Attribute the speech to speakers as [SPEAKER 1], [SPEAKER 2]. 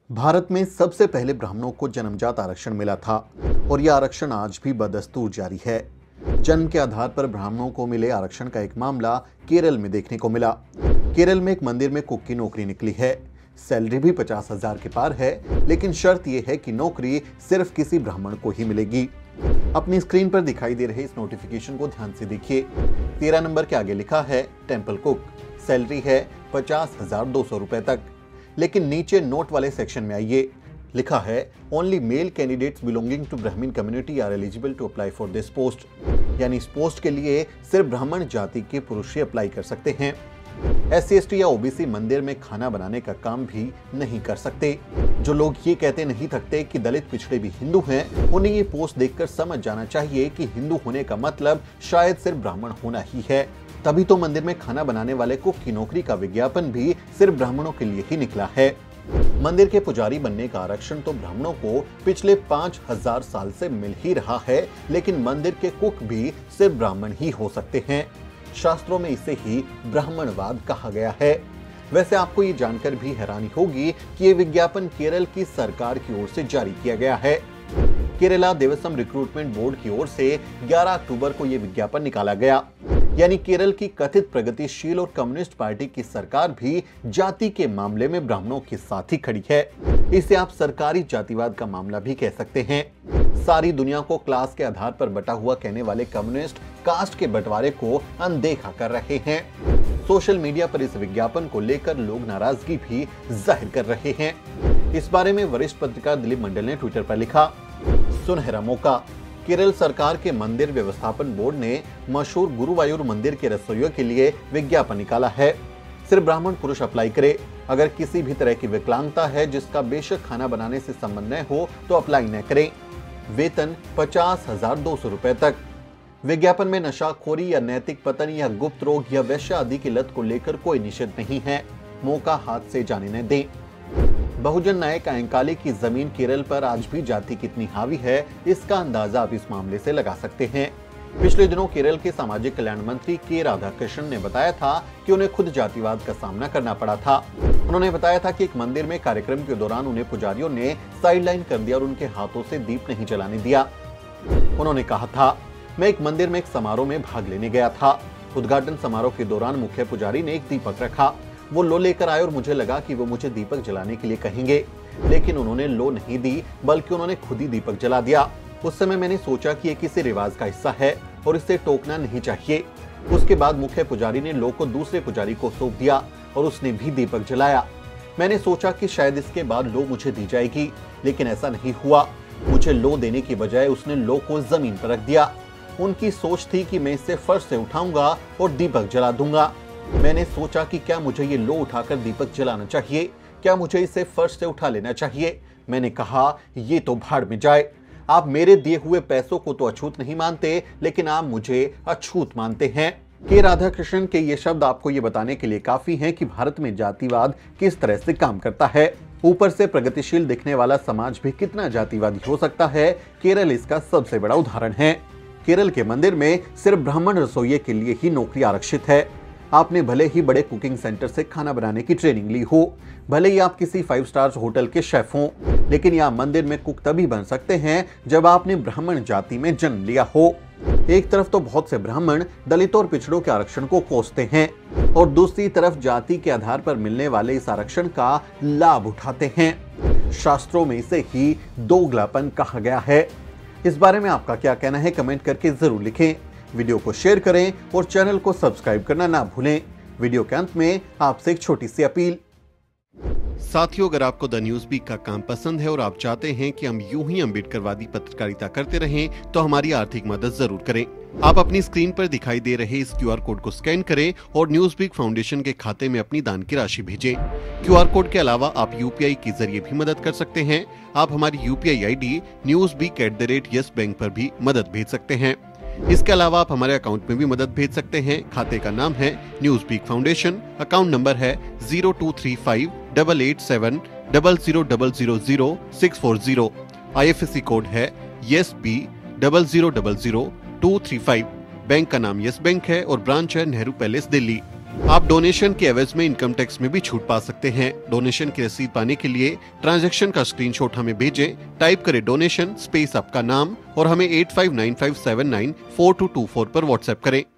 [SPEAKER 1] भारत में सबसे पहले ब्राह्मणों को जन्मजात आरक्षण मिला था और यह आरक्षण आज भी बदस्तूर जारी है। जन्म के आधार पर ब्राह्मणों को मिले आरक्षण का एक मामला केरल में देखने को मिला। केरल में एक मंदिर में कुक की नौकरी निकली है। सैलरी भी 50,000 के पार है, लेकिन शर्त यह है कि नौकरी सिर्फ किसी ब्राह्मण को ही मिलेगी। अपनी स्क्रीन पर दिखाई दे रहे इस नोटिफिकेशन को ध्यान से देखिए। 13 नंबर के आगे लिखा है टेम्पल कुक। सैलरी है 50,200 रुपए तक। लेकिन नीचे नोट वाले सेक्शन में आइए, लिखा है only male candidates belonging to Brahmin community are eligible to apply for this post. यानी इस पोस्ट के लिए सिर्फ ब्राह्मण जाति के पुरुष ही अप्लाई कर सकते हैं। SC ST या OBC मंदिर में खाना बनाने का काम भी नहीं कर सकते। जो लोग ये कहते नहीं थकते कि दलित पिछड़े भी हिंदू हैं, उन्हें ये पोस्ट देखकर समझ जाना चाहिए कि हिंदू होने का मतलब शायद सिर्फ ब्राह्मण होना ही है। तभी तो मंदिर में खाना बनाने वाले कुक की नौकरी का विज्ञापन भी सिर्फ ब्राह्मणों के लिए ही निकला है। मंदिर के पुजारी बनने का आरक्षण तो ब्राह्मणों को पिछले 5,000 साल से मिल ही रहा है, लेकिन मंदिर के कुक भी सिर्फ ब्राह्मण ही हो सकते हैं। शास्त्रों में इसे ही ब्राह्मणवाद कहा गया है। वैसे आपको ये जानकर भी हैरानी होगी कि ये विज्ञापन केरल की सरकार की ओर से जारी किया गया है। केरला देवस्थम रिक्रूटमेंट बोर्ड की ओर से 11 अक्टूबर को यह विज्ञापन निकाला गया। यानी केरल की कथित प्रगतिशील और कम्युनिस्ट पार्टी की सरकार भी जाति के मामले में ब्राह्मणों के साथ ही खड़ी है। इसे आप सरकारी जातिवाद का मामला भी कह सकते हैं। सारी दुनिया को क्लास के आधार पर बटा हुआ कहने वाले कम्युनिस्ट कास्ट के बंटवारे को अनदेखा कर रहे हैं। सोशल मीडिया पर इस विज्ञापन को लेकर लोग नाराजगी भी जाहिर कर रहे हैं। इस बारे में वरिष्ठ पत्रकार दिलीप मंडल ने ट्विटर पर लिखा, सुनहरा मौका। केरल सरकार के मंदिर व्यवस्थापन बोर्ड ने मशहूर गुरुवायूर मंदिर के रसोइयों के लिए विज्ञापन निकाला है। सिर्फ ब्राह्मण पुरुष अप्लाई करे। अगर किसी भी तरह की विकलांगता है जिसका बेशक खाना बनाने से संबंध न हो तो अप्लाई न करें। वेतन 50,200 रुपए तक। विज्ञापन में नशाखोरी या नैतिक पतन या गुप्त रोग या वेश्या आदि की लत को लेकर कोई निषेध नहीं है। मौका हाथ से जाने न दें। बहुजन नायक अंकाली की जमीन केरल पर आज भी जाति कितनी हावी है, इसका अंदाजा आप इस मामले से लगा सकते हैं। पिछले दिनों केरल के सामाजिक कल्याण मंत्री के राधाकृष्णन ने बताया था कि उन्हें खुद जातिवाद का सामना करना पड़ा था। उन्होंने बताया था कि एक मंदिर में कार्यक्रम के दौरान उन्हें पुजारियों ने साइडलाइन कर दिया और उनके हाथों से दीप नहीं जलाने दिया। उन्होंने कहा था, मैं एक मंदिर में एक समारोह में भाग लेने गया था। उद्घाटन समारोह के दौरान मुख्य पुजारी ने एक दीपक रखा। वो लो लेकर आए और मुझे लगा कि वो मुझे दीपक जलाने के लिए कहेंगे, लेकिन उन्होंने लो नहीं दी, बल्कि उन्होंने खुद ही दीपक जला दिया। उस समय मैंने सोचा कि ये किसी रिवाज का हिस्सा है और इसे टोकना नहीं चाहिए। उसके बाद मुख्य पुजारी ने लो को दूसरे पुजारी को सौंप दिया और उसने भी दीपक जलाया। मैंने सोचा कि शायद इसके बाद लो मुझे दी जाएगी, लेकिन ऐसा नहीं हुआ। मुझे लो देने की बजाय उसने लो को जमीन पर रख दिया। उनकी सोच थी कि मैं इसे फर्श से उठाऊंगा और दीपक जला दूंगा। मैंने सोचा कि क्या मुझे ये लो उठाकर दीपक जलाना चाहिए, क्या मुझे इसे फर्श से उठा लेना चाहिए। मैंने कहा, ये तो भाड़ में जाए। आप मेरे दिए हुए पैसों को तो अछूत नहीं मानते, लेकिन आप मुझे अछूत मानते हैं। के राधाकृष्णन के ये शब्द आपको ये बताने के लिए काफी हैं कि भारत में जातिवाद किस तरह से काम करता है। ऊपर से प्रगतिशील दिखने वाला समाज भी कितना जातिवादी हो सकता है, केरल इसका सबसे बड़ा उदाहरण है। केरल के मंदिर में सिर्फ ब्राह्मण रसोइये के लिए ही नौकरी आरक्षित है। आपने भले ही बड़े कुकिंग सेंटर से खाना बनाने की ट्रेनिंग ली हो, भले ही आप किसी 5 स्टार होटल के शेफ हों, लेकिन यहाँ मंदिर में कुक तभी बन सकते हैं जब आपने ब्राह्मण जाति में जन्म लिया हो। एक तरफ तो बहुत से ब्राह्मण दलितों और पिछड़ों के आरक्षण को कोसते हैं और दूसरी तरफ जाति के आधार पर मिलने वाले इस आरक्षण का लाभ उठाते हैं। शास्त्रों में इसे ही दोगलापन कहा गया है। इस बारे में आपका क्या कहना है, कमेंट करके जरूर लिखें। वीडियो को शेयर करें और चैनल को सब्सक्राइब करना ना भूलें। वीडियो के अंत में आपसे एक छोटी सी अपील। साथियों, अगर आपको द न्यूज वीक का काम पसंद है और आप चाहते हैं कि हम यूं ही अम्बेडकरवादी पत्रकारिता करते रहें, तो हमारी आर्थिक मदद जरूर करें। आप अपनी स्क्रीन पर दिखाई दे रहे इस QR कोड को स्कैन करें और न्यूज वीक फाउंडेशन के खाते में अपनी दान की राशि भेजें। QR कोड के अलावा आप UPI के जरिए भी मदद कर सकते हैं। आप हमारी UPI ID newsweek@yesbank पर भी मदद भेज सकते हैं। इसके अलावा आप हमारे अकाउंट में भी मदद भेज सकते हैं। खाते का नाम है Newsweek foundation, account number है 02358800000640। IFSC कोड है YesB000235। बैंक का नाम यस बैंक है और ब्रांच है नेहरू पैलेस दिल्ली। आप डोनेशन के एवज में इनकम टैक्स में भी छूट पा सकते हैं। डोनेशन की रसीद पाने के लिए ट्रांजैक्शन का स्क्रीनशॉट हमें भेजें। टाइप करें डोनेशन स्पेस आपका नाम और हमें 8595794224 पर व्हाट्सएप करें।